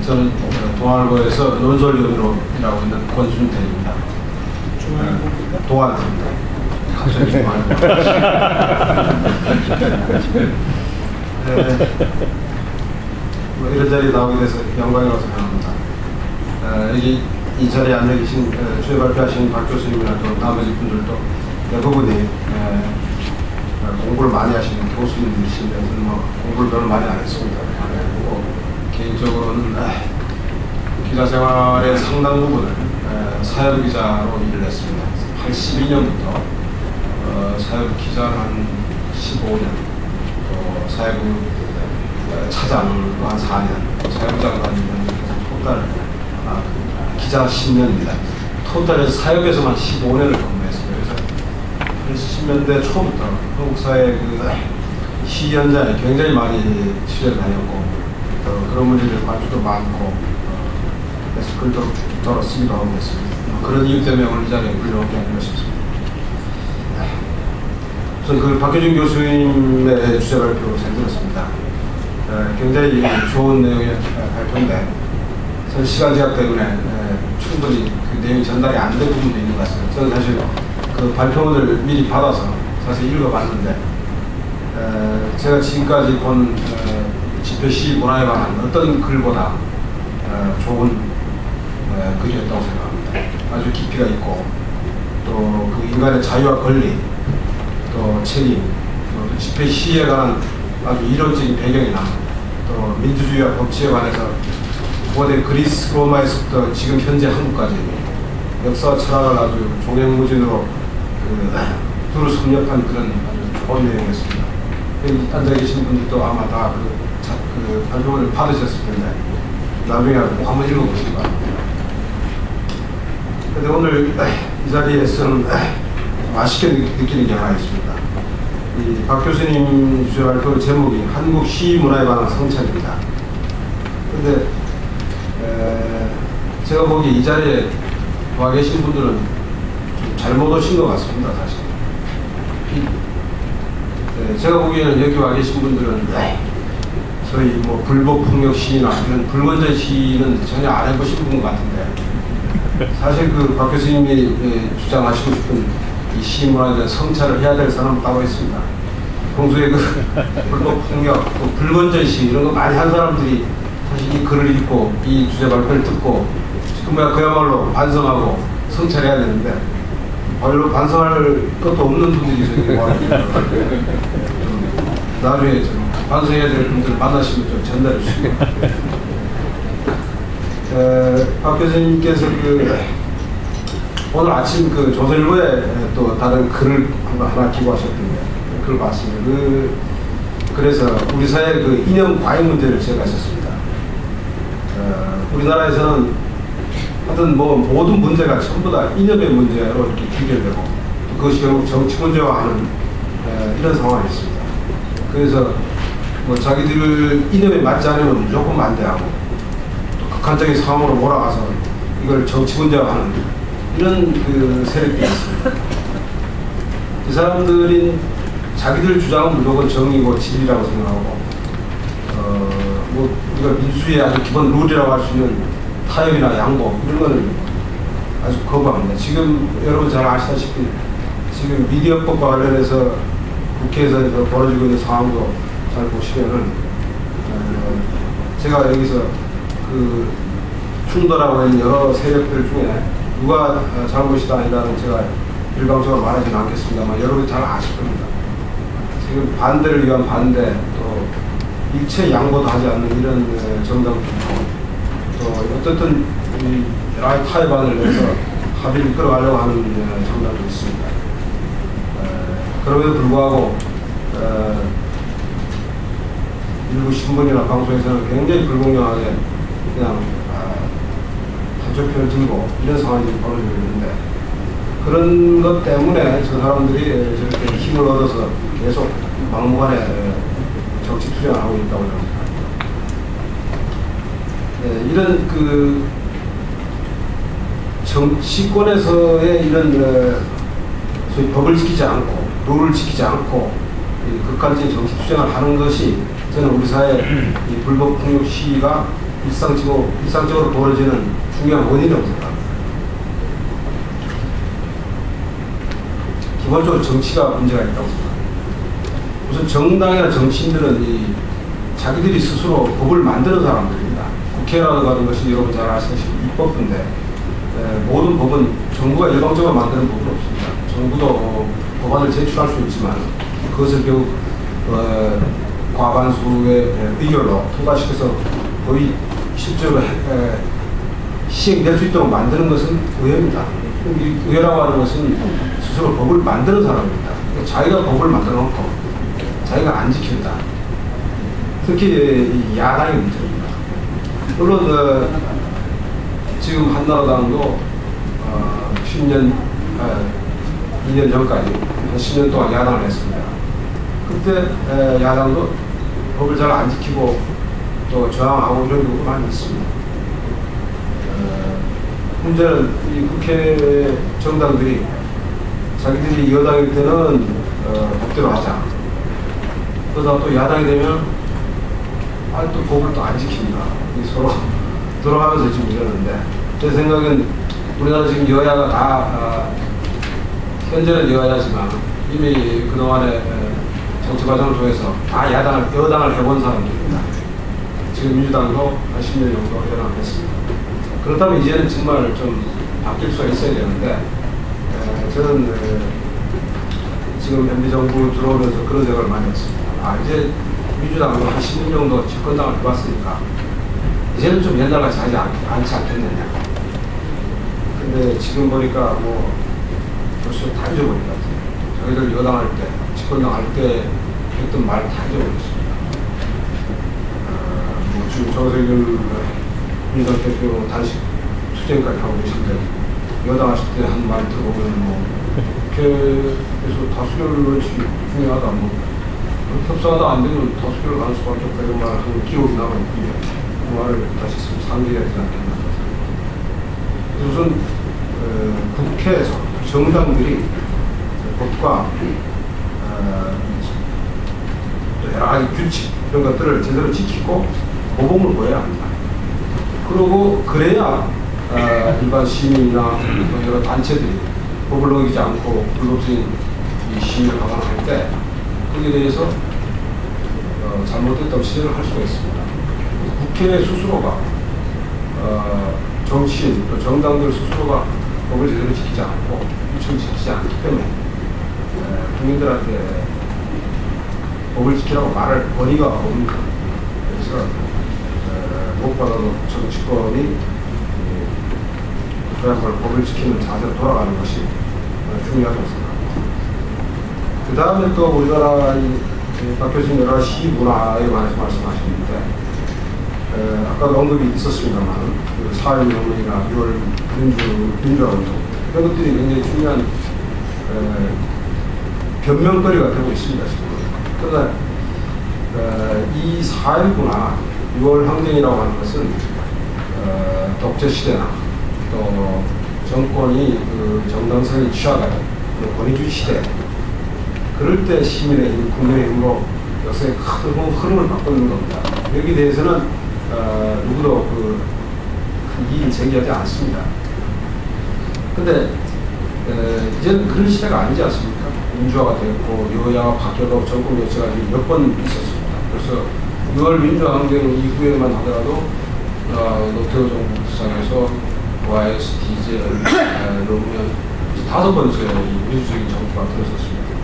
저는 동아일보에서 논설위원으로 일하고 있는 권순태입니다. 동아일보입니다. 갑자기 동아일보. 이런 자리에 나오게 돼서 영광이라고 생각합니다. 여기 이 자리에 앉아 계신 주제 발표하신 박 교수님이나 또 나머지 분들도 대부분이 공부를 많이 하시는 교수님이신데 저는 뭐 공부를 별로 많이 안 했습니다. 그리고 개인적으로는 기자 생활의 상당 부분을 사회부 기자로 일을 했습니다. 82년부터 사회부 기자를 한 15년, 또 사회부 차장으로 한 4년, 사회부 장관 2년, 토탈 기자 10년입니다. 토탈에서 사회부에서만 15년을 근무했습니다. 그래서 10년대 초부터 한국 사회 시위 현장에 굉장히 많이 취재를 다녔고 그런 문제들 관심도 많고 그래서 글도 더러 쓰기도 하고 있습니다. 그런 이유 때문에 오늘 이 자리에 불려오게 아닌가 싶습니다. 우선 박효준 교수님의 주제 발표 잘 들었습니다. 굉장히 좋은 내용의 발표인데 저는 시간 제약 때문에 충분히 그 내용이 전달이 안 된 부분도 있는 것 같습니다. 저는 사실 그 발표문을 미리 받아서 사실 읽어봤는데 제가 지금까지 본 집회 시위 문화에 관한 어떤 글보다 좋은 글이었다고 생각합니다. 아주 깊이가 있고 또 그 인간의 자유와 권리 또 책임 또 집회 시위에 관한 아주 이론적인 배경이나 또 민주주의와 법치에 관해서 고대 그리스 로마에서부터 지금 현재 한국까지 역사와 철학을 아주 종횡무진으로 두루 섭렵한 그런 아주 좋은 내용이었습니다. 여기 앉아 계신 분들도 아마 다 그 발표를 받으셨을 텐데 나중에 꼭 한번 읽어보시기 바랍니다. 근데 오늘 이 자리에서는 맛있게 느끼는 게 하나 있습니다. 이 박 교수님 주제 발표 제목이 한국 시위 문화에 관한 성찰입니다. 근데 제가 보기에 이 자리에 와 계신 분들은 좀 잘못 오신 것 같습니다, 사실. 제가 보기에는 여기 와 계신 분들은 저희 뭐 불법 폭력 시위나 이런 불건전 시위는 전혀 안 해보신 분 같은데 사실 그 박 교수님이 주장하시고 싶은 이 시위 문화에 대한 성찰을 해야 될 사람은 따로 있습니다. 평소에 그 불법 폭력, 또 불건전 시위 이런 거 많이 한 사람들이 사실 이 글을 읽고 이 주제 발표를 듣고 정말 그야말로 반성하고 성찰해야 되는데 별로 반성할 것도 없는 분들이 저기 와 나중에 좀 반성해야 될 분들 만나시면 좀 전달해 주시고 박 교수님께서 오늘 아침 조선일보에 또 다른 글을 하나 기고하셨던데 그걸 봤습니다. 그래서 우리 사회 이념 과잉 문제를 지적하셨습니다. 우리나라에서는 하여튼 뭐 모든 문제가 전부 다 이념의 문제로 이렇게 귀결되고 그것이 결국 정치 문제화하는 이런 상황이 있습니다. 그래서 뭐 자기들 이념에 맞지 않으면 무조건 반대하고 또 극한적인 상황으로 몰아가서 이걸 정치 문제화하는 이런 세력들이 있습니다. 이 사람들이 자기들 주장은 무조건 정의고 진리라고 생각하고 뭐 우리가 민주주의의 아주 기본 룰이라고 할 수 있는 타협이나 양보 이런 거는 아주 거부합니다. 지금 여러분 잘 아시다시피 지금 미디어법과 관련해서 국회에서 벌어지고 있는 상황도 잘 보시면은 제가 여기서 충돌하고 있는 여러 세력들 중에 누가 잘못이다 아니다는 제가 일방적으로 말하지는 않겠습니다만 여러분이 잘 아실 겁니다. 지금 반대를 위한 반대 또 일체 양보도 하지 않는 이런 정당도 있고 또 어쨌든 여러 가지 타협안을 내서 합의를 끌어가려고 하는 정당도 있습니다. 그럼에도 불구하고 일부 신문이나 방송에서는 굉장히 불공정하게 그냥 한쪽편을 들고 이런 상황이 벌어지고 있는데 그런 것 때문에 저 사람들이 저렇게 힘을 얻어서 계속 막무가내 정치 투쟁을 하고 있다고 생각합니다. 이런 정치권에서의 이런 소위 법을 지키지 않고 룰을 지키지 않고 극단적인 정치 투쟁을 하는 것이 저는 우리 사회 이 불법 폭력 시위가 일상적으로 벌어지는 중요한 원인이라고 생각합니다. 기본적으로 정치가 문제가 있다고 생각합니다. 우선 정당이나 정치인들은 자기들이 스스로 법을 만드는 사람들입니다. 국회라고 하는 것이 여러분 잘 아시다시피 입법부인데 모든 법은 정부가 일방적으로 만드는 법은 없습니다. 정부도 법안을 제출할 수 있지만 그것을 결국 과반수의 의결로 통과시켜서 거의 실제로 시행될 수 있도록 만드는 것은 의회입니다. 의회라고 하는 것은 스스로 법을 만드는 사람입니다. 그러니까 자기가 법을 만들어 놓고 자기가 안 지킨다. 특히 야당의 문제입니다. 물론 지금 한나라당도 2년 전까지 한 10년 동안 야당을 했습니다. 그때 야당도 법을 잘 안 지키고 또 저항하고 이런 경우가 많이 있습니다. 문제는 이 국회 정당들이 자기들이 여당일 때는 법대로 하자. 그러다 또 야당이 되면 또 법을 또 안 지킵니다. 서로 돌아가면서 지금 이러는데 제 생각엔 우리나라 지금 여야가 다 현재는 여야지만 이미 그동안에 정치 과정을 통해서 다 여당을 해본 사람들입니다. 지금 민주당도 한 10년 정도 여당을 했습니다. 그렇다면 이제는 정말 좀 바뀔 수가 있어야 되는데 저는 지금 MB 정부 들어오면서 그런 생각을 많이 했습니다. 이제 민주당도 한 10년 정도 집권당을 해봤으니까 이제는 좀 옛날같이 하지 않지 않겠느냐. 근데 지금 보니까 벌써 다 잊어버린 것 같아요. 자기들 여당할 때, 집권당 할 때 했던 말 다 잊어버렸습니다. 지금 정세균 민주당 대표 단식 투쟁까지 하고 계신데 여당 하실 때 한 말 들어보면 국회에서 다수결 원칙이 중요하다. 협상하다 안 되면 다수결을 가는 수밖에 없다. 이런 말을 하는 기록이 남아있는데 그 말을 다시 상기해야 되지 않겠나. 우선 국회에서 정당들이 법과 또 여러 가지 규칙 이런 것들을 제대로 지키고 모범을 보여야 합니다. 그리고 그래야 일반 시민이나 여러 단체들이 법을 어기지 않고 불법적인 이 시위를 강화할 때 거기에 대해서 잘못됐다고 지적을 할 수가 있습니다. 국회 스스로가 정치인 또 정당들 스스로가 법을 제대로 지키지 않고 규칙을 지키지 않기 때문에 국민들한테 법을 지키라고 말할 권위가 없습니다. 그래서 무엇보다도 정치권이 그야말로 법을 지키는 자세로 돌아가는 것이 중요하다고 생각합니다. 그 다음에 또 우리나라 박 교수님 여러 가지 시문화에 관해서 말씀하셨는데 아까 언급이 있었습니다만 그 4.16운동이나 6월 민주화운동 이런 것들이 굉장히 중요한 변명거리가 되고 있습니다. 지금. 그러나 이 4.19나 6월 항쟁이라고 하는 것은 독재시대나 또 정권이 그 정당성이 취하가는 권위주의 시대 그럴 때 시민의 힘, 국민의 힘으로 역사의 큰 흐름을 바꾸는 겁니다. 여기에 대해서는 누구도 큰 이의를 제기하지 않습니다. 근데 이제는 그런 시대가 아니지 않습니까? 민주화가 됐고 여야가 바뀌어도 정권 교체가 몇 번 있었습니다. 그래서 6월 민주항쟁 이후에만 하더라도 노태우 정부 부상에서 YS, DJ, 노무현 5번째 민주적인 정부가 들어섰습니다.